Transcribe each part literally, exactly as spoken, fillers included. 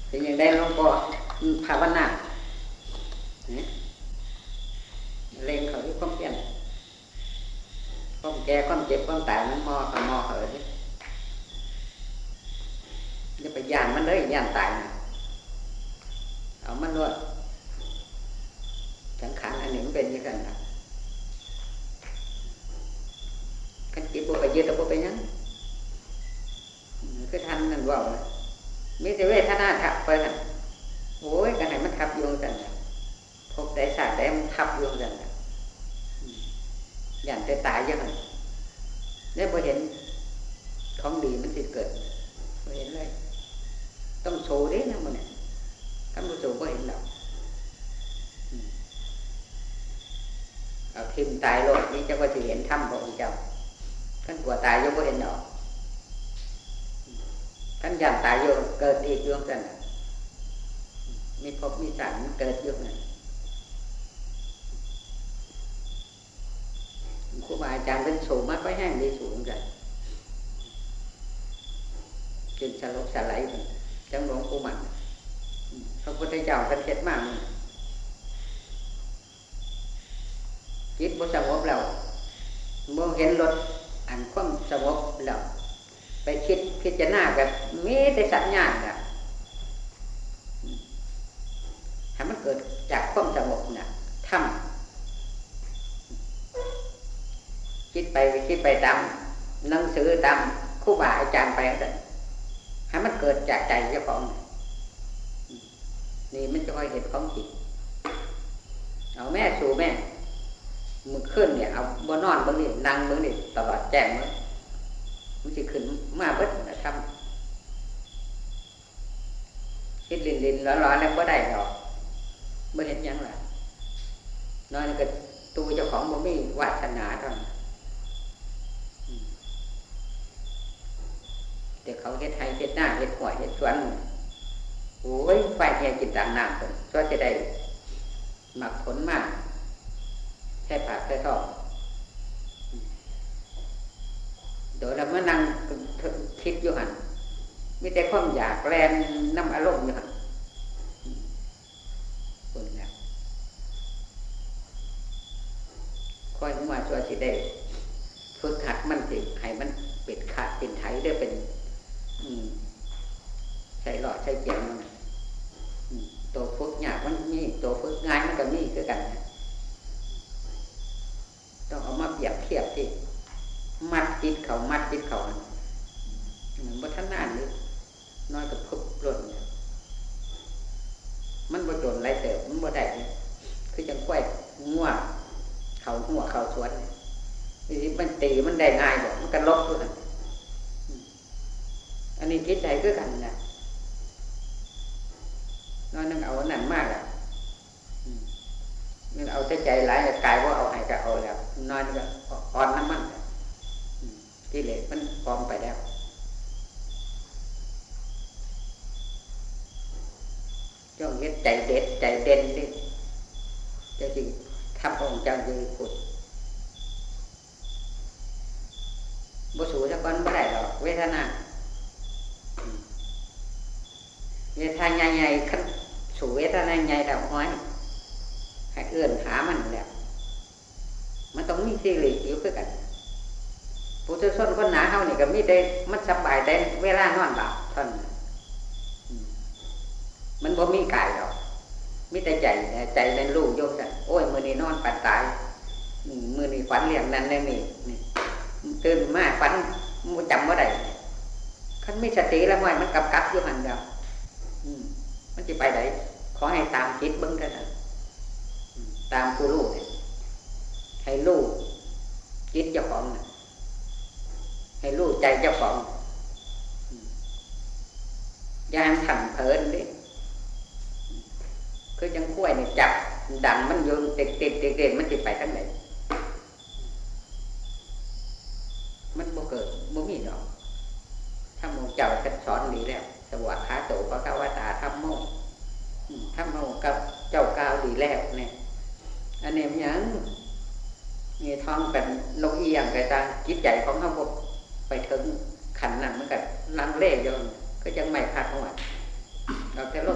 thìอย่างได้หลวงพ่อภาวนาเล็งเขาที่ความเปลี่ยนความแก่ความเจ็บความตายมันมอกับมอเหยจะไปย่านมันเลยย่านตายนะเอามันด้วยสังขารอันหนึ่งเป็นอย่างนั้นนะกันจิตบุไปยืดแต่บุไปยังคือท่านนั่นว่ามีแต่เวทนาทับไปกันโอ้ยกันไหนมันทับโยงกันพบได้ศาสตร์ได้มันทับโยงกันอย่างจะตายยังไงเนี่ยพอเห็นของดีมันสิเกิดพอเห็นเลยต้องโชว์ดินะมันเนี่ยท่านผู้ชมก็เห็นเราเอาทิมตายโลดนี่จะว่าจะเห็นถ้ำพระองค์เจ้าท่านกลัวตายยังไม่เห็นหรอกท่านยันตายอยู่เกิดอีกอยู่กันมีภพมีชาติเกิดอยู่นั่นครูบาอาจารย์เป็นสูงมากก็แห้งดีสูงกันจนสลบสลายกันจังหลวงปู่มันพระพุทธเจ้าท่านเช็ดมากจิตบ่สงบแล้วบ่เห็นรถอันความสงบแล้วไปคิดพิจารณาแบบมีแต่สัญญาณอะให้มันเกิดจากความสงบน่ะทำคิดไปคิดไปตามหนังสือตามครูบาอาจารย์ไปนั่นให้มันเกิดจากใจเจ้าของนี่มันจะค่อยเห็นของจริงเอาแม่สู่แม่มึงขึ้นเนี่ยเอาบนนอนบนนี่นั่งบนนี่ตลอดแจ้งเลยมันจะขึ้นมาเบิดนะครับคิดลินลินร้อนร้อนแล้วก็ได้หรอกไม่เห็นยังล่ะน้อยก็ตัวเจ้าของบ่มีวาสนาเท่านั้นเดี๋ยวเขาเฮ็ดไทยเฮ็ดหน้าเฮ็ดหัวเฮ็ดสวนโอ้ยไฟแห่จิตต่างน้ำคนก็จะได้หมักผลมากแค่ปากแค่ท้องโดยเราเมื่อนั่งคิดอยู่หันมีแต่ความอยากแรงน้ำอารมณ์อยู่หันคนนี้ค่อยมาช่วยสิได้ฝึกหัดมันสิให้มันเป็ดขาดเป็นไถได้เป็นใช้หลอดใช้เจียงมันตัวฝึกยากมันมีตัวฝึกง่ายมันก็มีคือกันต้องเอามาเปรียบเทียบที่มัดจิตเขามัดจิตเขาเหมือนว่าท่านนานหรือน้อยกับพึบหล่นมันบ่โดนไรเติบมันบ่ได้คือจังกล้วยงัวเขาหัวเขาสวนนี่มันตีมันได้ง่ายบอกมันกันลบด้วยอันนี้คิดใจคือกันนะน้อยนึงเอาหนันมากอ่ะนึงเอาใจใจหลายกายว่าเอาให้ก็เอาแล้วน้อยนึงก็อ่อนน้ำมันกิเลสมันพร้อมไปแล้วจ้องเฮ็ดใจเด็ดใจเด่นดิจะจริงทำองค์เจ้ายืนขุดบ่สูจะก้อนบ่ได้หรอกเวทนาเวทนาใหญ่ๆขั้นสู่เวทนาใหญ่แล้วห้อยให้เอื้อนหามันแล้วมันต้องมีสิริอยู่คือกันผู้ทุชนคนหนาเฮานี่ก็มีได้มันสบายได้เวลานอนหลับท่านมันบ่มีกายหรอกมีแต่ใจใจเป็นรู้โยกสั่นโอ้ยมื้อนี้นอนปัดตายมื้อนี้ฝันเรื่องนั้นเรื่องนี้ตื่นมาฝันบ่จำบ่ได้คันมีสติแล้วห้อยมันกับกับอยู่หั่นเดียวมันสิไปได้ขอให้ตามจิตเบิ่งเท่านั้นตามผู้รู้ให้รู้จิตเจ้าของให้รู้ใจเจ้าของอย่าให้ถังเผินดิคือจังคุ้ยนี่จับดันมันโยนติดติดติดติดมันจะไปทั้งไหนมันบ่เกิดบ่มีดอกถ้าโมเจ้าจะสอนดีแล้วสวัสดิ์ขาโตพระกวตาธรรมโมธรรมโมกับเจ้าก้าวดีแล้วเนี่ยอันนี้มันยังมีท้องเป็นนกเอียงกระตาจิตใจของเขาบ่ไปถึงขันนั้นมันก็ลังเล่ยนก็ยังไม่พัดหัวเราจะล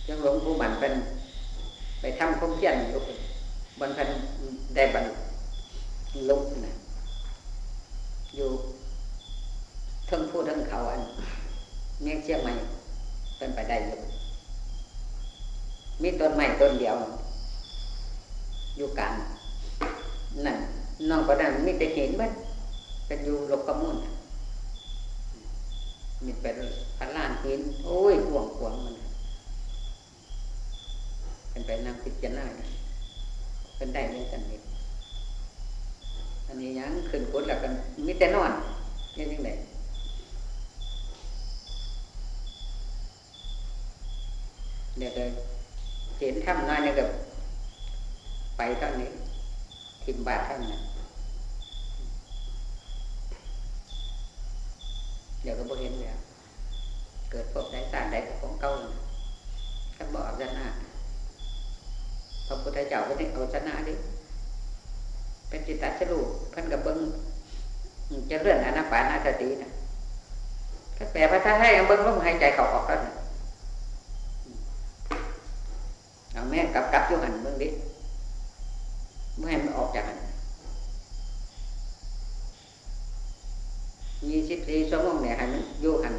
จังหลวงปู่มันเป็นไปทำความเพียรอยู่บนพันได้บรรลุนะอยู่ทั้งผู้ทั้งเขาอันเมียงเชียงใหม่เป็นไปได้อยู่มีต้นไม้ต้นเดียวอยู่กลางนั่นน้องก็นั่นมีแต่เห็นมันเป็นอยู่ลกกระมุนมีเป็นพันล้านหินโอ้ยห่วงห่วงมันเป็นไปนั่งพิจารณาเป็นได้เรื่องกันนี้อันนี้ยังขึ้นกุดแล้วกันมีแต่นอนยังยังไงเดี๋ยวเลยเห็นถ้ำน้อยนี่กับไปเท่านี้ทิมบาทเท่านั้นเดี๋ยวก็บ่เห็นแล้วเกิดพบได้สร้างได้ของเก่าท่านบอกเอาชนะพระพุทธเจ้าก็ได้เอาชนะดิเป็นจิตตสรุปเพิ่นกับเบิ้งจะเลื่อนอนาปานสตินะถ้าแปลภาษาไทยเบิ้งลมหายใจเข้าออกกันเอาแม่กลับกลับอยู่หันเบิ้งดิเมื่อให้มันออกจากหันยี่สิบสี่ชั่วโมงเนี่ยให้มันอยู่หัน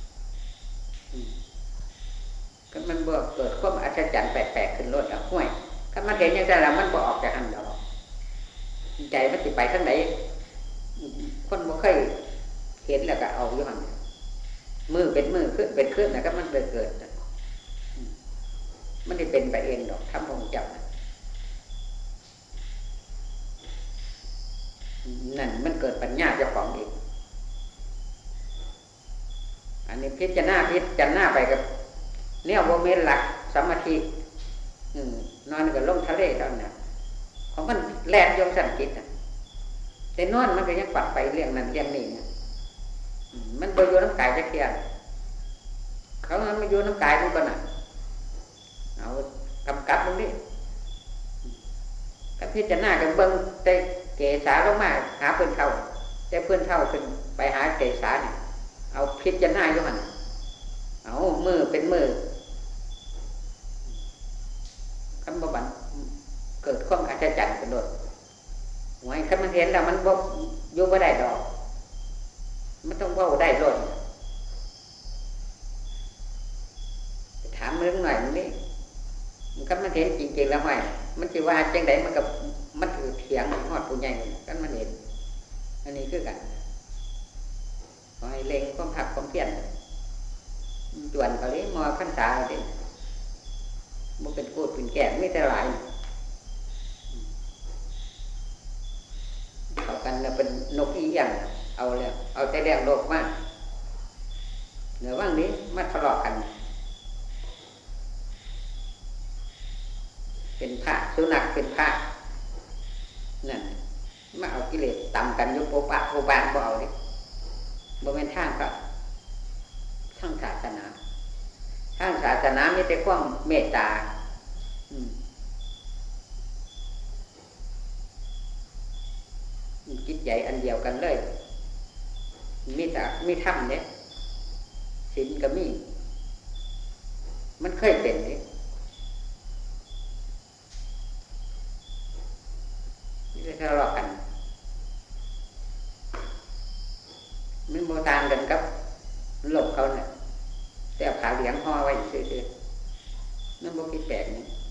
ก็มันบ่เกิดความอัศจรรย์แปลกๆขึ้นรถอ่ะห้วยถ้ามันเห็นอย่างนั้นแล้วมันบ่ออกจากหันแล้วใจมันสิไปทางไหนคนบ่เคยเห็นแล้วก็เอาอยู่หันมือเป็นมือขึ้นเป็นขึ้นแล้วก็มันเกิดเกิดมันได้เป็นไปเองดอกทำของจับนั่นมันเกิดปัญญาเจ้าของเองอันนี้พิจารณาพิจารณาไปกับเนี่ยโมเมนต์หลักสมาธินอนกับลงทะเลเท่านั้นของมันแลนยงสันจิตแต่นอนมันก็ยังปัดไปเรื่องนั้นเรื่องนี้มันไปโยน้ำกายจะเทียนเขามันไม่โยน้ำกายมันก็หนักเอากำกับตรงนี้กับพิจารณากันเบิ้งแต่เกษาลงมาหาเพื่อนเท่าแต่เพื่อนเท่าขึ้นไปหาเกษาเนี่ยเอาพิจารณาอยู่หันเอามือเป็นมือคำบบันเกิดความอัศจรรย์กระโดดหวยคันมันเห็นแล้วมันบ่อยู่บ่ได้ดอกมันต้องว่าได้รถถามเรื่องหน่อยมันนี่คันมันเห็นจริงๆแล้วหวยมันจะว่าจังไดมันกับมันถือเถียงหอดผู้ใหญ่กันมันเห็นอันนี้คือกันขอให้เล็งความผักความเพียรจวนเขาเลยมอขั้นตาเด็กมันเป็นกูดเป็นแก่ไม่แต่หลายเขากันแล้วเป็นนกอีอย่างเอาแล้วเอาแต่แรงโลกมากเหนือว่างนี้มาทะเลาะกันเป็นพระสุนัขเป็นพระนั่นมาเอากิเลสต่ำกันยุบโปปะโปบานบ่เอาดิบ่เป็นทางก็ทางศาสนาทางศาสนามีแต่ความเมตตาจิตใจอันเดียวกันเลยมีแต่มีธรรมเนี่ยศีลก็มีมันเคยเป็นนี่นี่จะทะเลาะกันมันโมตานกันกับหลบเขาเนี่ยแต่ผ่าเหลียงห่อไว้เฉยๆนั่นบ่คิดแปลกนี่